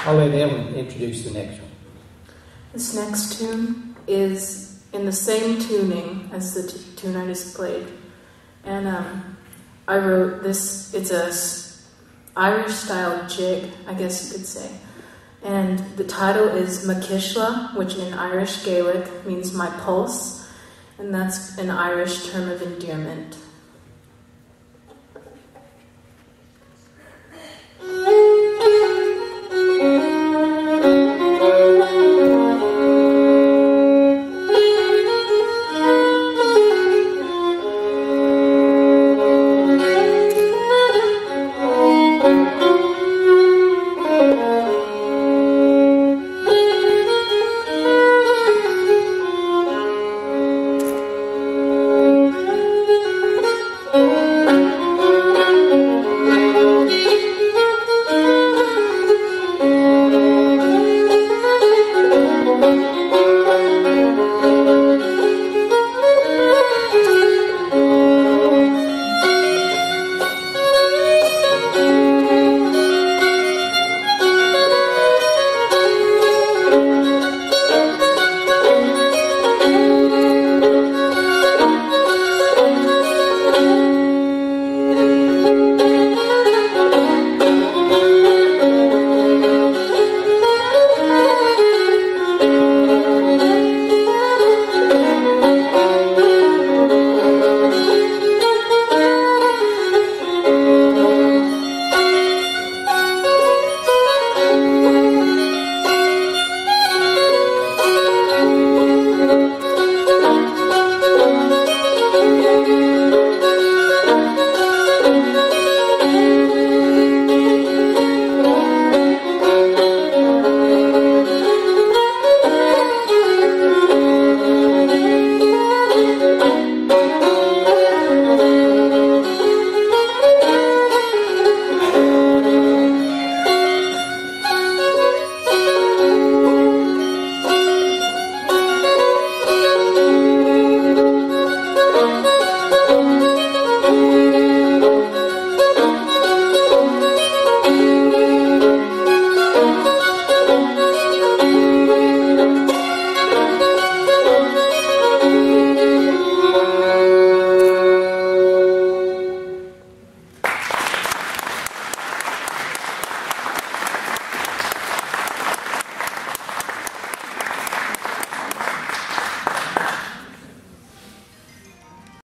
I'll let Ellen introduce the next one. This next tune is in the same tuning as the tune I just played. And I wrote this, it's a Irish-style jig, I guess you could say. And the title is MACUSHLA, which in Irish Gaelic means my pulse, and that's an Irish term of endearment.